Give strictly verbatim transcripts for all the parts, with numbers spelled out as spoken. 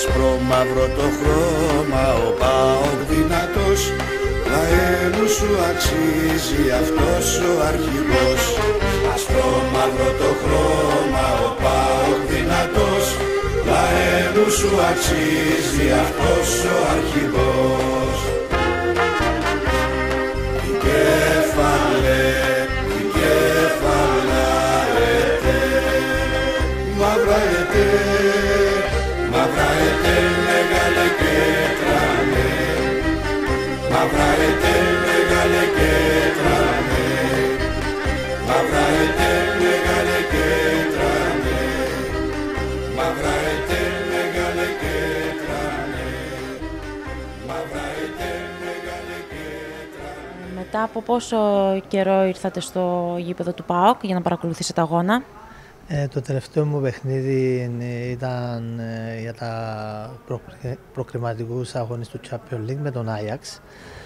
άσπρο μαύρο το χρώμα, ο ΠΑΟΚ δυνατός, λαέ σου αξίζει αυτός ο αρχηγός. Άσπρο μαύρο το χρώμα, ο ΠΑΟΚ δυνατός, λαέ σου αξίζει αυτός ο αρχηγός. Η κέφαλε, η κέφαλα ετέ, μαύρα ετέ, μαύρα ετέ, μεγάλε και τρανέ, μαύρα ετέ, μεγάλε και τρανέ, μαύρα ετέ, μεγάλε και τρανέ, μαύρα ετέ, μεγάλε και τρανέ, μαύρα ετέ, μεγάλε και τρανέ. Μετά από πόσο καιρό ήρθατε στο γήπεδο του ΠΑΟΚ για να παρακολουθήσετε αγώνα? Ε, το τελευταίο μου παιχνίδι ήταν ε, για τα προ, προκριματικούς αγώνες του Champions League με τον Άγιαξ.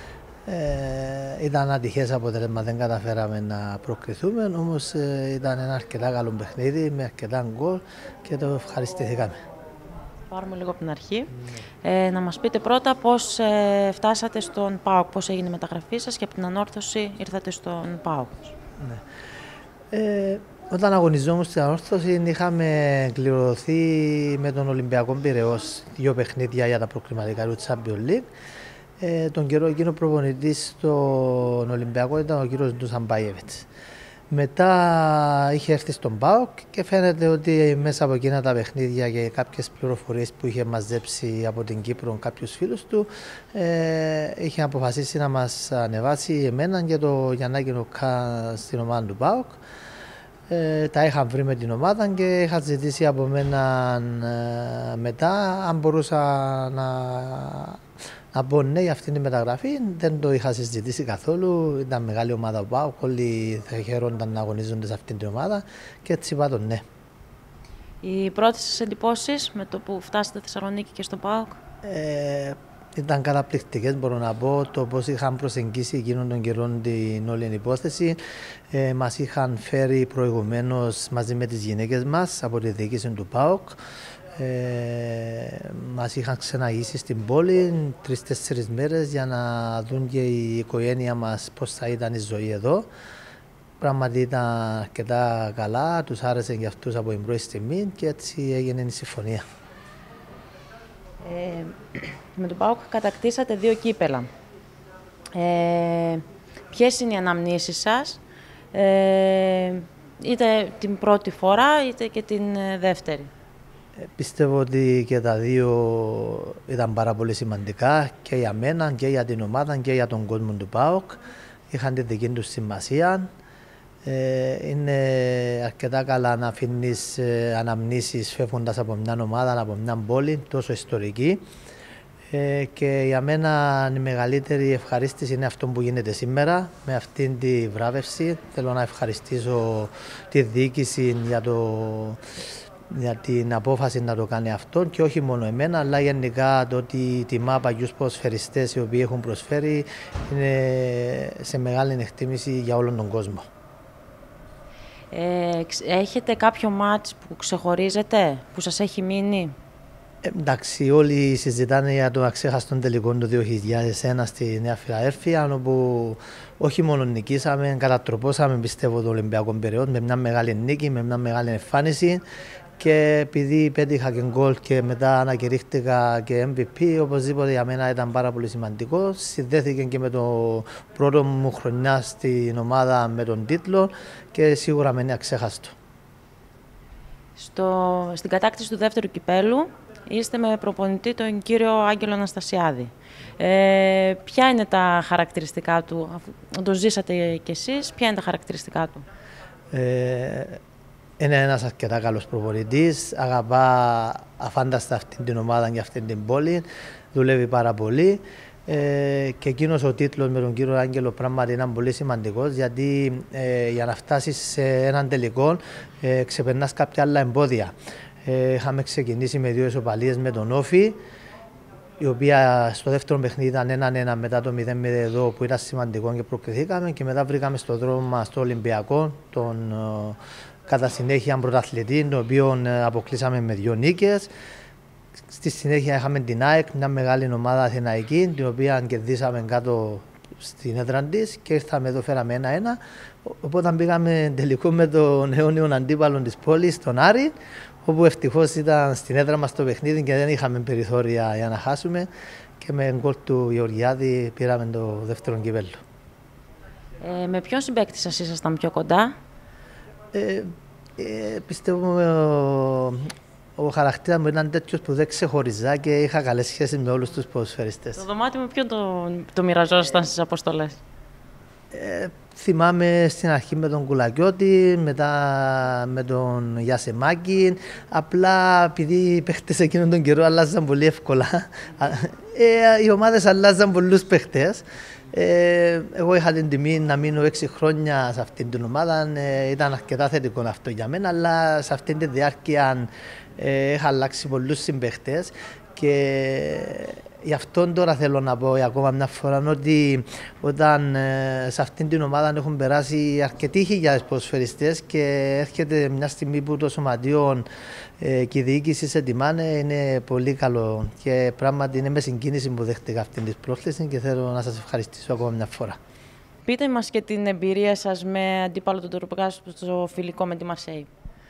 Ε, ήταν ατυχές αποτέλεσμα, δεν καταφέραμε να προκριθούμε, όμως ε, ήταν ένα αρκετά καλό παιχνίδι με αρκετά γκολ και το ευχαριστηθήκαμε. Πάρουμε λίγο από την αρχή. Ε, να μας πείτε πρώτα πώς ε, φτάσατε στον ΠΑΟΚ, πώς έγινε η μεταγραφή σας και από την Ανόρθωση ήρθατε στον ΠΑΟΚ. Ναι. Ε, Όταν αγωνιζόμουν στην Ανόρθωση είχαμε κληρωθεί με τον Ολυμπιακό Πειραιώς δύο παιχνίδια για τα προκριματικά του Champions League. Ε, τον καιρό εκείνο προπονητής στον Ολυμπιακό ήταν ο κύριος Ντουσαμπάιεβιτς. Μετά είχε έρθει στον ΠΑΟΚ και φαίνεται ότι μέσα από εκείνα τα παιχνίδια και κάποιες πληροφορίες που είχε μαζέψει από την Κύπρο κάποιους φίλους του, ε, είχε αποφασίσει να μας ανεβάσει εμένα και το Γιαννάκη Νουκά στην ομάδα του ΠΑΟΚ. Ε, τα είχα βρει με την ομάδα και είχα ζητήσει από μένα ε, μετά αν μπορούσα να, να πω ναι για αυτήν τη μεταγραφή. Δεν το είχα συζητήσει καθόλου, ήταν μεγάλη ομάδα που πάω, όλοι θα χαίρονταν να αγωνίζονται σε αυτήν την ομάδα και έτσι είπα το ναι. Οι πρώτες σας εντυπώσεις με το που φτάσατε Θεσσαλονίκη και στο ΠΑΟΚ? Ε, Ήταν καταπληκτικές, μπορώ να πω, το πώς είχαν προσεγγίσει εκείνον τον καιρό την όλη υπόθεση. Ε, μας είχαν φέρει προηγουμένως μαζί με τις γυναίκες μας από τη διοίκηση του ΠΑΟΚ. Ε, μας είχαν ξεναγήσει στην πόλη τρεις-τέσσερις μέρες για να δουν και η οικογένεια μας πώς θα ήταν η ζωή εδώ. Πράγματι ήταν αρκετά καλά, τους άρεσε για αυτούς από την πρώτη στιγμή και έτσι έγινε η συμφωνία. Ε, με τον ΠΑΟΚ κατακτήσατε δύο κύπελα. Ε, ποιες είναι οι αναμνήσεις σας, ε, είτε την πρώτη φορά είτε και την δεύτερη? Ε, πιστεύω ότι και τα δύο ήταν πάρα πολύ σημαντικά και για μένα και για την ομάδα και για τον κόσμο του ΠΑΟΚ. Είχαν τη δική τους σημασία. Ε, είναι αρκετά καλά να αφήνεις ε, αναμνήσεις φεύγοντας από μια ομάδα, από μια πόλη τόσο ιστορική. Ε, και για μένα η μεγαλύτερη ευχαρίστηση είναι αυτό που γίνεται σήμερα με αυτήν τη βράβευση. Θέλω να ευχαριστήσω τη διοίκηση για, το, για την απόφαση να το κάνει αυτό και όχι μόνο εμένα, αλλά γενικά το ότι τιμά παλιούς ποδοσφαιριστές οι οποίοι έχουν προσφέρει είναι σε μεγάλη εκτίμηση για όλον τον κόσμο. Ε, έχετε κάποιο μάτς που ξεχωρίζετε, που σας έχει μείνει? Ε, εντάξει, όλοι συζητάνε για το αξέχαστο τελικό του δύο χιλιάδες ένα στη Νέα Φιλαδέλφεια, όπου όχι μόνο νικήσαμε, κατατροπώσαμε πιστεύω το Ολυμπιακό Πειραιώς με μια μεγάλη νίκη, με μια μεγάλη εμφάνιση. Και επειδή πέτυχα και γκολ και μετά ανακηρύχθηκα και εμ βι πι, οπωσδήποτε για μένα ήταν πάρα πολύ σημαντικό. Συνδέθηκε και με το πρώτο μου χρονιά στην ομάδα με τον τίτλο και σίγουρα με είναι αξέχαστο. Στο, στην κατάκτηση του δεύτερου κυπέλου είστε με προπονητή τον κύριο Άγγελο Αναστασιάδη. Ε, ποια είναι τα χαρακτηριστικά του, αφού το ζήσατε κι εσείς, ποια είναι τα χαρακτηριστικά του? Ε, Είναι ένας αρκετά καλός προπονητής, αγαπά αφάνταστα αυτή την ομάδα και αυτή την πόλη, δουλεύει πάρα πολύ ε, και εκείνος ο τίτλος με τον κύριο Άγγελο πράγματι είναι πολύ σημαντικός, γιατί ε, για να φτάσεις σε έναν τελικό ε, ξεπερνάς κάποια άλλα εμπόδια. Ε, είχαμε ξεκινήσει με δύο ισοπαλίες με τον Όφη, η οποία στο δεύτερο παιχνίδι ήταν έναν ένα μετά το μηδέν μηδέν εδώ που ήταν σημαντικό και προκριθήκαμε, και μετά βρήκαμε στο δρόμο μας στο Ολυμπιακό τον κατά συνέχεια πρωταθλητή, τον οποίο αποκλείσαμε με δύο νίκες. στη συνέχεια είχαμε την ΑΕΚ, μια μεγάλη ομάδα αθηναϊκή, την οποία κερδίσαμε κάτω στην έδρα της και ήρθαμε εδώ, φέραμε ένα-ένα. Οπότε πήγαμε τελικό με τον αιώνιο αντίπαλο της πόλης, τον Άρη, όπου ευτυχώς ήταν στην έδρα μας το παιχνίδι και δεν είχαμε περιθώρια για να χάσουμε. Και με γκολ του Γεωργιάδη πήραμε το δεύτερο κυπέλλο. Ε, με ποιον συμπαίκτη σας ήσασταν πιο κοντά? Ε, ε, πιστεύω ο, ο χαρακτήρας μου ήταν τέτοιος που δεν ξεχωριζά και είχα καλές σχέσεις με όλους τους ποδοσφαιριστές. Το δωμάτιο με ποιον το, το μοιραζόσασταν στις αποστολές? Ε, θυμάμαι στην αρχή με τον Κουλακιώτη, μετά με τον Γιασεμάκη. Απλά επειδή οι παίχτες εκείνον τον καιρό αλλάζαν πολύ εύκολα, ε, οι ομάδες αλλάζαν πολλούς παίχτες. Ε, εγώ είχα την τιμή να μείνω έξι χρόνια σε αυτήν την ομάδα. Ε, ήταν αρκετά θετικό αυτό για μένα, αλλά σε αυτήν τη διάρκεια ε, είχα αλλάξει πολλούς συμπαίχτες. Και γι' αυτό τώρα θέλω να πω ακόμα μια φορά ότι όταν ε, σε αυτήν την ομάδα έχουν περάσει αρκετοί χιλιάδες ποδοσφαιριστές και έρχεται μια στιγμή που το σωματείο ε, και η διοίκηση σε τιμάνε, είναι πολύ καλό και πράγματι είναι με συγκίνηση που δέχτηκα αυτήν την πρόσκληση και θέλω να σας ευχαριστήσω ακόμα μια φορά. Πείτε μας και την εμπειρία σας με αντίπαλο τον Τουρκάς στο φιλικό με τη Μαρσέη.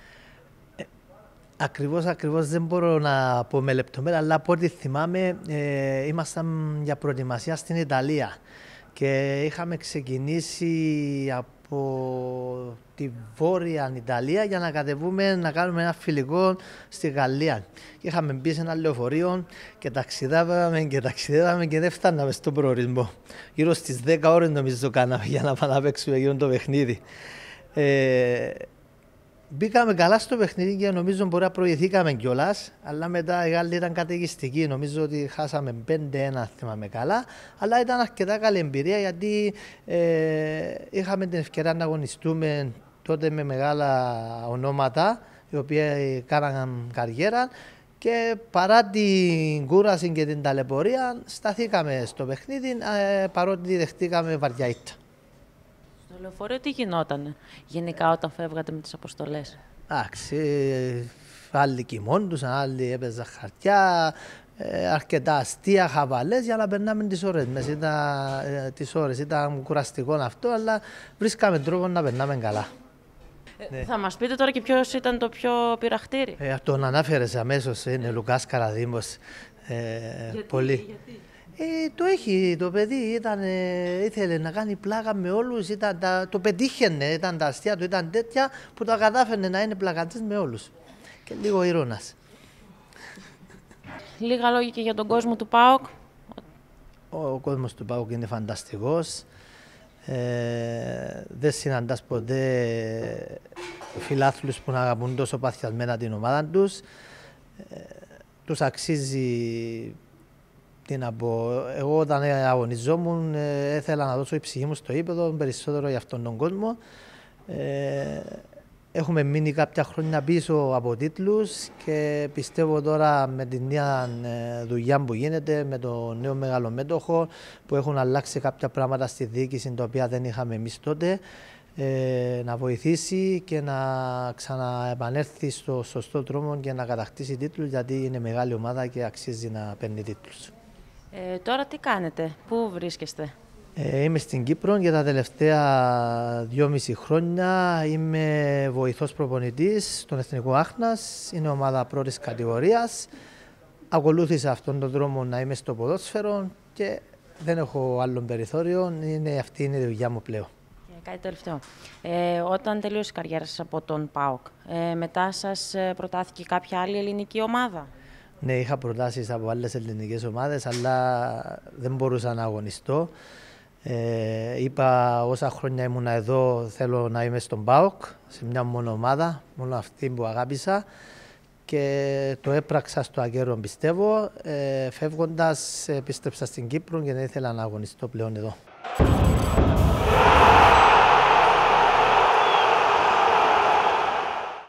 Ακριβώς, ακριβώς δεν μπορώ να πω με λεπτομέρεια, αλλά από ό,τι θυμάμαι ε, ήμασταν για προετοιμασία στην Ιταλία και είχαμε ξεκινήσει από τη Βόρεια Ιταλία για να κατεβούμε να κάνουμε ένα φιλικό στη Γαλλία. Και είχαμε μπει σε ένα λεωφορείο και ταξιδεύαμε και ταξιδεύαμε και δεν φτάναμε στον προορισμό. Γύρω στις δέκα ώρες νομίζω κάναμε για να πάμε να παίξουμε εκείνο το παιχνίδι. Ε, Μπήκαμε καλά στο παιχνίδι και νομίζω μπορεί να προηγηθήκαμε κιόλας, αλλά μετά η Γάλλη ήταν καταιγιστική. Νομίζω ότι χάσαμε πέντε ένα, θυμάμαι καλά, αλλά ήταν αρκετά καλή εμπειρία γιατί ε, είχαμε την ευκαιρία να αγωνιστούμε τότε με μεγάλα ονόματα, οι οποίοι κάναν καριέρα και παρά την κούραση και την ταλαιπωρία σταθήκαμε στο παιχνίδι ε, παρότι δεχτήκαμε βαριά ήττα. Στο λεωφορείο τι γινότανε γενικά όταν φεύγατε με τις αποστολές? Εντάξει, άλλοι κοιμόντουσαν, άλλοι έπαιζαν χαρτιά, ε, αρκετά αστεία, χαβαλές για να περνάμε τις ώρες μας. Ήταν, ε, τις ώρες. Ήταν κουραστικό αυτό, αλλά βρίσκαμε τρόπο να περνάμε καλά. Ε, ναι. Θα μας πείτε τώρα και ποιος ήταν το πιο πειραχτήρι? Ε, τον ανάφερες αμέσως, είναι Λουκάς Καραδήμος. Ε, γιατί, πολύ. γιατί? Ε, το έχει το παιδί, ήταν, ε, ήθελε να κάνει πλάκα με όλους, ήταν, τα, το πετύχαινε, ήταν τα αστεία του, ήταν τέτοια που τα κατάφερνε να είναι πλακατής με όλους. Και λίγο ηρώνας. Λίγα λόγια και για τον κόσμο του ΠΑΟΚ. Ο κόσμος του ΠΑΟΚ είναι φανταστικός. Ε, δεν συναντάς ποτέ φιλάθλους που να αγαπούν τόσο παθιασμένα την ομάδα τους. Ε, τους αξίζει. Τι να πω, εγώ όταν αγωνιζόμουν ε, ήθελα να δώσω η ψυχή μου στο ύπεδο περισσότερο για αυτόν τον κόσμο. Ε, έχουμε μείνει κάποια χρόνια πίσω από τίτλους και πιστεύω τώρα με την νέα ε, δουλειά που γίνεται, με το νέο μεγαλομέτωχο που έχουν αλλάξει κάποια πράγματα στη διοίκηση τα οποία δεν είχαμε εμείς τότε, ε, να βοηθήσει και να ξαναεπανέλθει στο σωστό δρόμο και να κατακτήσει τίτλους γιατί είναι μεγάλη ομάδα και αξίζει να παίρνει τίτλους. Ε, τώρα τι κάνετε, πού βρίσκεστε? Ε, είμαι στην Κύπρο για τα τελευταία δυόμιση χρόνια. Είμαι βοηθός προπονητής στον Εθνικό Άχνας. Είναι ομάδα πρώτης κατηγορίας. Ακολούθησα αυτόν τον δρόμο να είμαι στο ποδόσφαιρο και δεν έχω άλλο περιθώριο. Είναι, αυτή είναι η δουλειά μου πλέον. Και κάτι τελευταίο. Ε, όταν τελείωσε η καριέρα σας από τον ΠΑΟΚ, ε, μετά σας προτάθηκε κάποια άλλη ελληνική ομάδα? Ναι, είχα προτάσεις από άλλες ελληνικές ομάδες, αλλά δεν μπορούσα να αγωνιστώ. Ε, είπα όσα χρόνια ήμουν εδώ θέλω να είμαι στον ΠΑΟΚ, σε μια μόνο ομάδα, μόνο αυτή που αγάπησα και το έπραξα στο ακέραιο πιστεύω. Ε, φεύγοντας επίστρεψα στην Κύπρο και δεν ήθελα να αγωνιστώ πλέον εδώ.